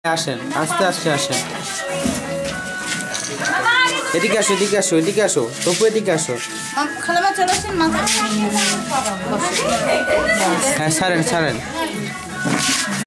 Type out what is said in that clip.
আসেন, আস্তে আস্তে আসেন। এদিকে আসো, এদিকে আসো, এদিকে আসো, তপু এদিকে আসো। হ্যাঁ, ছাড়েন ছাড়েন।